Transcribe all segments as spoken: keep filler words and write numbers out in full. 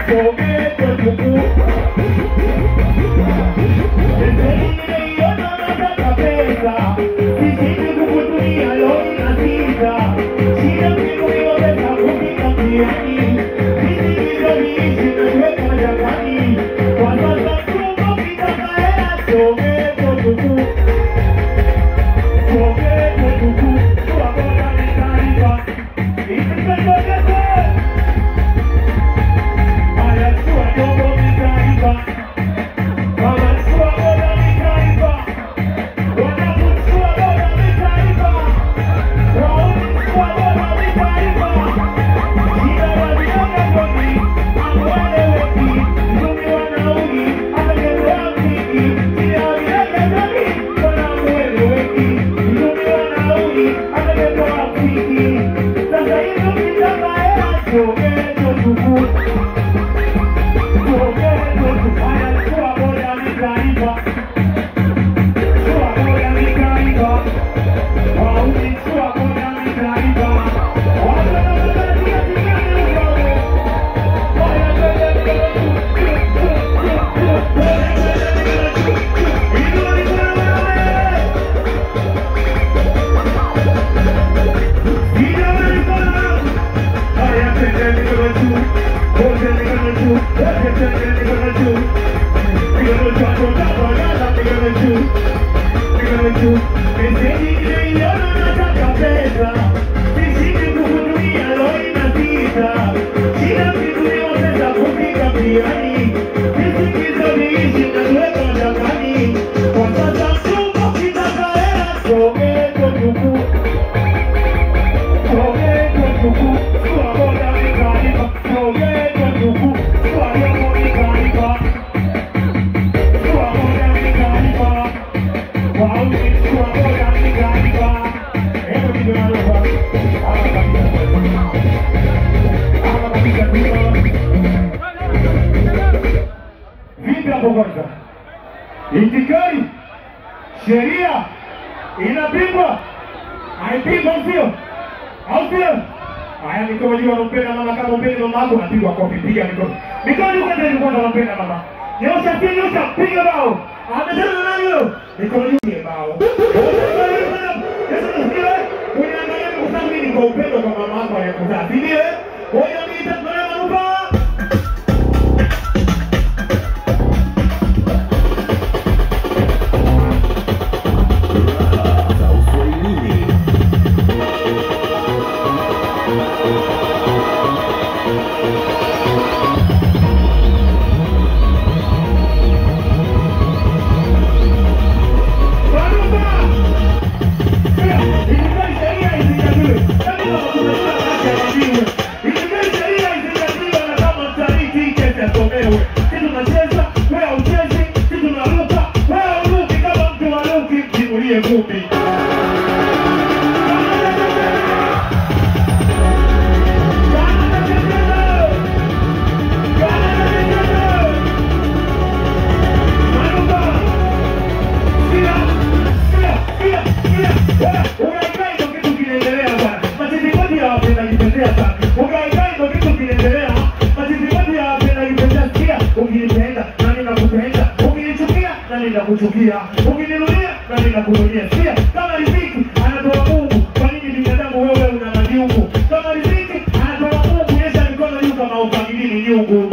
Itikadi sheria inapigwa, haipigwa sio? Au sio? Haya, mikono juu, unampenda mama kama umpenda mama yako, unapigwa kofi, piga mikono. Mikono juu kwanza, ni kwanza unampenda mama. Nyosha chini, nyosha, piga bao. Amesema nani huyo? Mikono juu ya bao. Unaangalia kwa sababu ni kwa upendo kwa mama yako aliyekuzaa. Ndio? Ngoja mimi nitakuletea manufaa. Kuchukia, ukinirudia na ninakurudia. Sia kama riziki anatoa Mungu, kwa nini binadamu wewe una majiungu? Kama riziki anatoa Mungu, nyesha mikono juu kama ufagilini nyungu.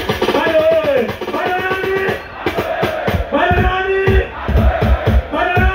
Para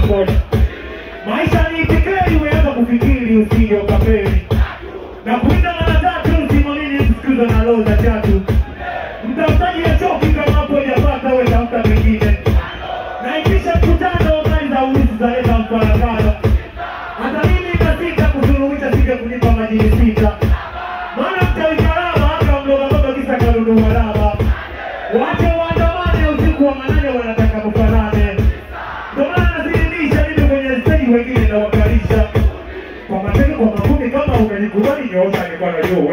moja. Maisha ni tiketi, umeanza kufikiri usije ukapeli. Na kuita mara tatu usimamini msikuza na roho za tatu. Mtafutaji ya choki kama hapo hujapata wewe tafuta mengine. Na ikisha mkutano mali za ulizi za leta mfarakano. Hata mimi kasita kusuluhisha sija kunipa majini sita. Maana mtawi karama haka mloga baba kisa karunu walaba. Wache waandamane usiku wa manane wanataka kufanane. Ndio maana nazidisha mimi kwenye stage wengine na wakalisha. Kwa matendo kwa makundi kama umenikubali nyoosha mikono juu.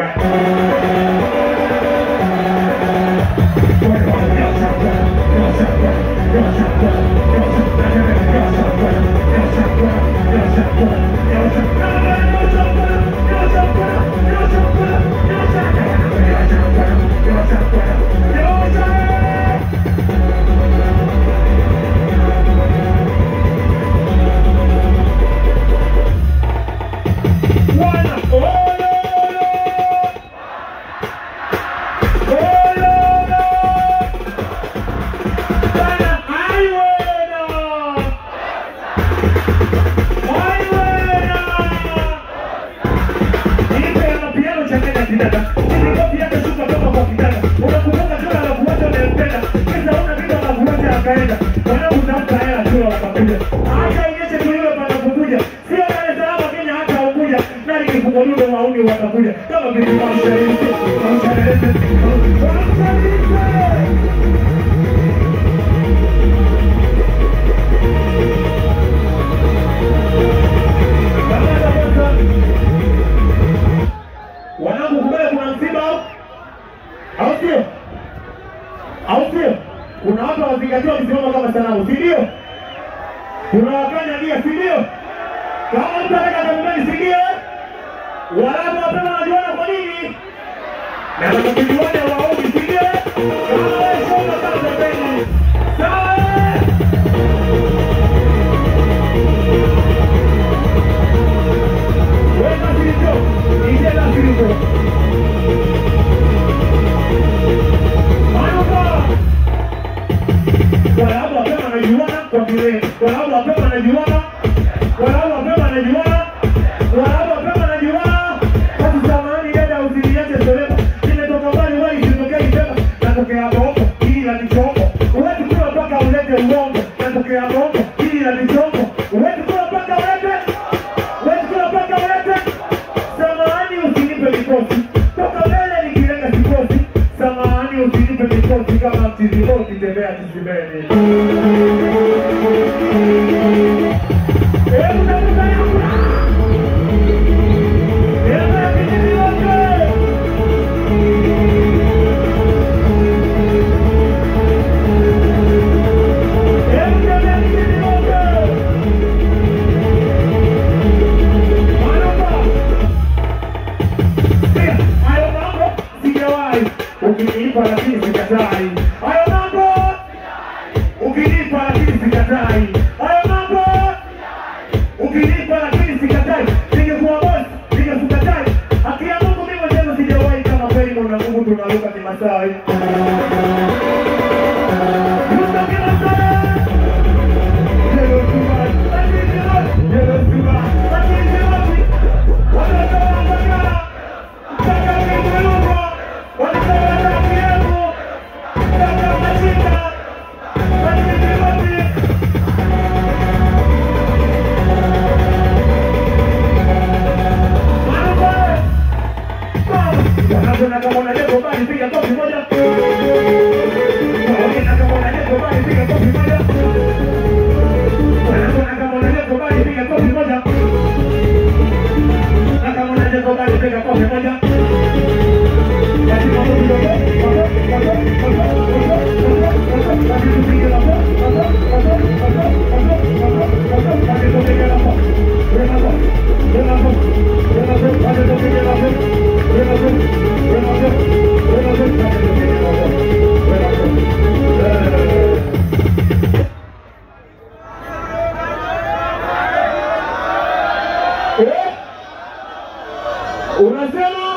Unasema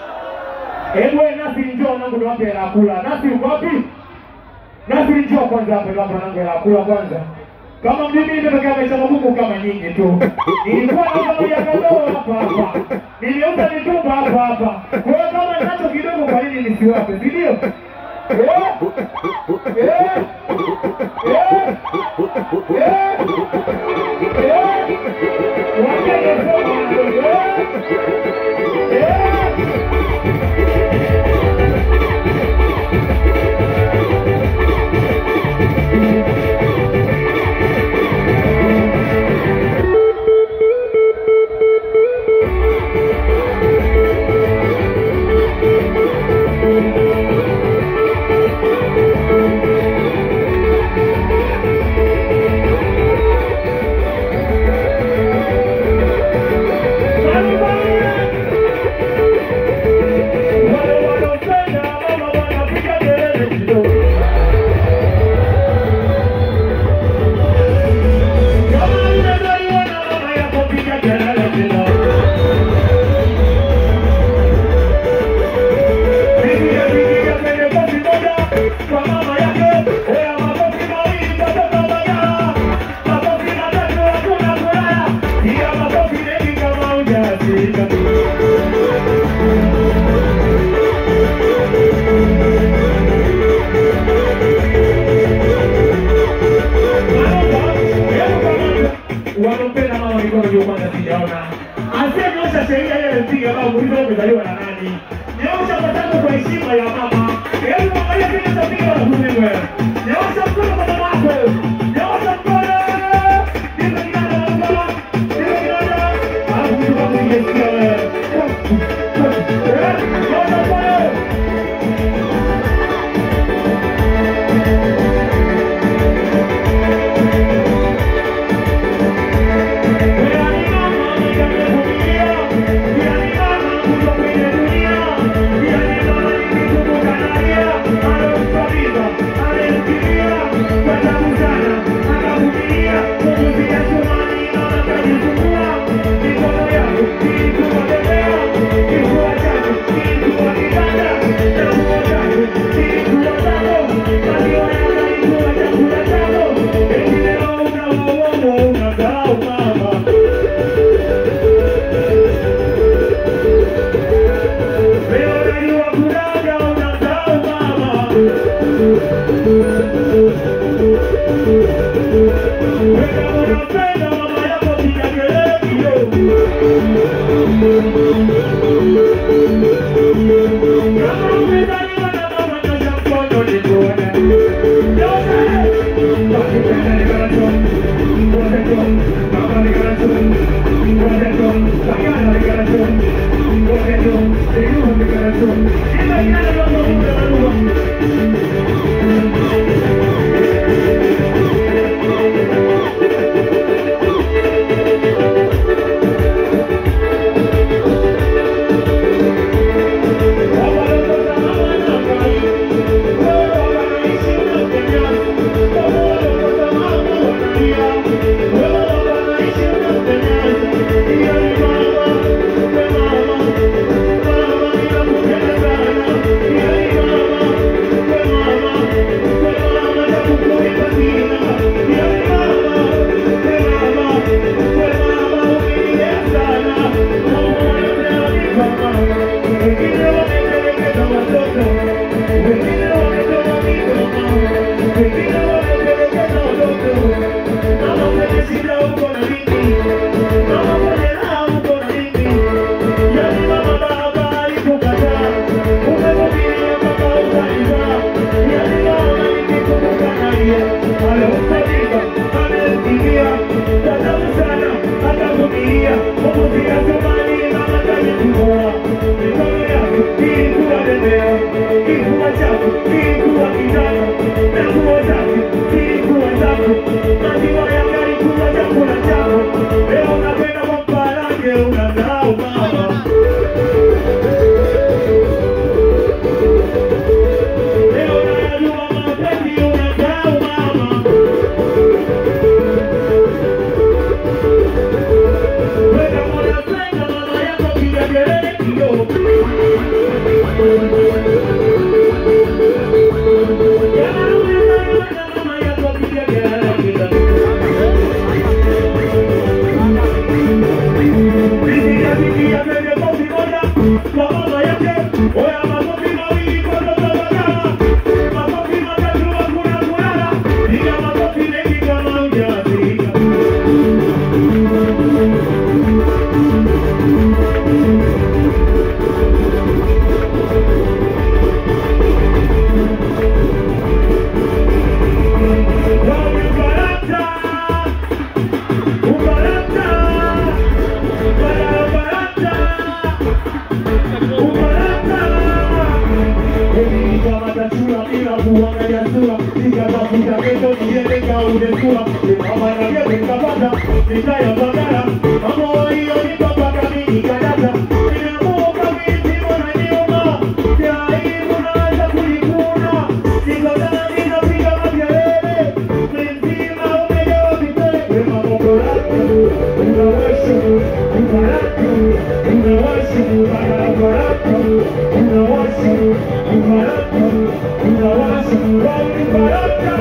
ewe nasi njoo nangu ndo wapi ya kula. Nasi uko wapi? Nasi njoo kwanza hapo ndo hapo nangu ya kula kwanza. Kama mimi nimetokea maisha magumu kama nyinyi tu. Nilikuwa na moja kadoo hapa hapa. Niliuza mitumba hapa hapa. Kwa hiyo kama ninacho kidogo kwa nini nisiwape? Si ndio? Eh? Eh? Eh? Eh? Eh? Wakenya sema eh? Wanampenda mama walikuwa ndio kwanza sijaona. Asiyenyosha sheria ile mpiga kama muulizo umezaliwa na nani. Nyosha matatu kwa heshima ya mama. Hebu angalia kile tapiga na kumewe. Nyosha mkono kwa mama yako. Nyosha mkono. Ndio kijana wa mama. Ndio kijana. Hapo mtu kama yesikia wewe. Nyosha mkono. ya sura, nikatafuta kesho niende kaude sura, mama na vya nikapata, nitaya bagara, mama hiyo nikapaka mimi kadata, ninamuka mimi mwana niuma, jaibu naanza kulikuna, niko ndani napiga makelele, mzima umejawa vitele, wema mokoratu, unawashu, unawashu, unawashu, unawashu, unawashu, unawashu, unawashu, baraka,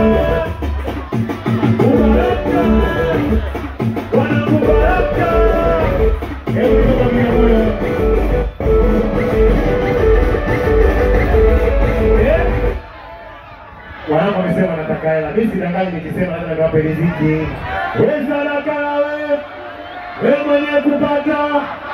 baraka, wanakubaraka. Ewe toka mioyo. Eh? Wanangu wamesema nataka hela. Mimi sidanganyi nikisema hata niwape riziki. Wewe sana wewe. Wewe mwenye kupata